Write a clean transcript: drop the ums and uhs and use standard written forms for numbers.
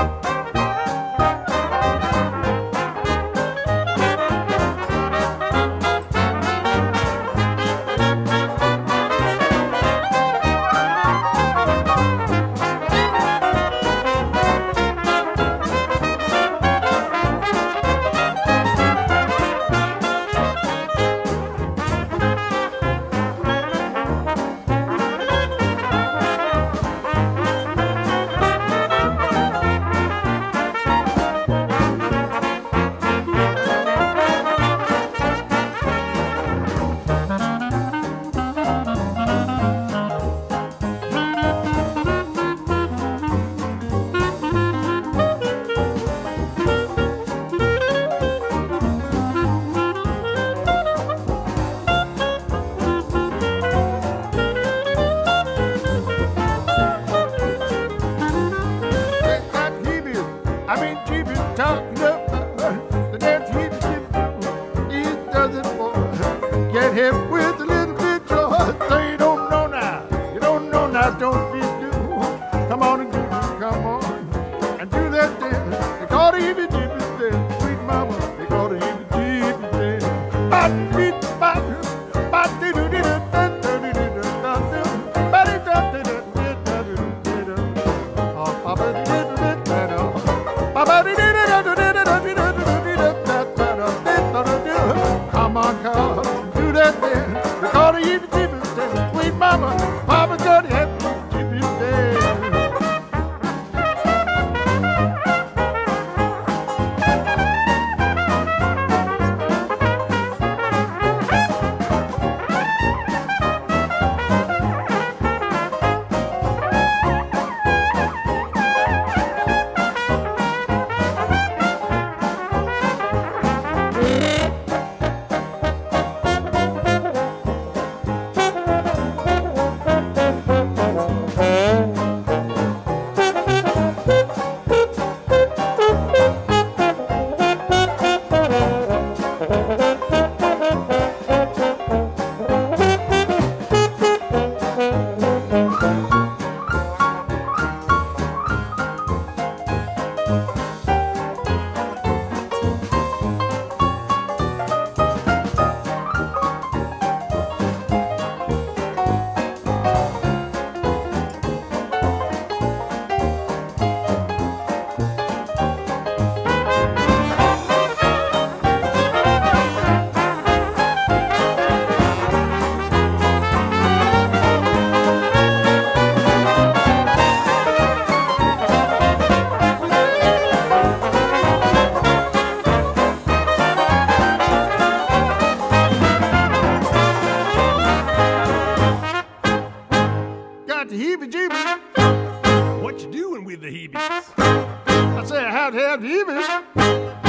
Jeebies talking about the dance Heebie. He does it for get him with a little bit joy. So you don't know now, you don't know now, don't be do. Come on and do this, come on and do that dance. They call it Heebie Jeebies dance, sweet mama. They call it Heebie Jeebies dance. Bop, beat, bop, bop, dee doo dee doo. Come on, come, do that thing. We call it Heebie Jeebies dance. Sweet mama, Papa got happy Jeebies dance. The Heebie Jeebies. What you doing with the Heebies? I say I have to have the Heebies.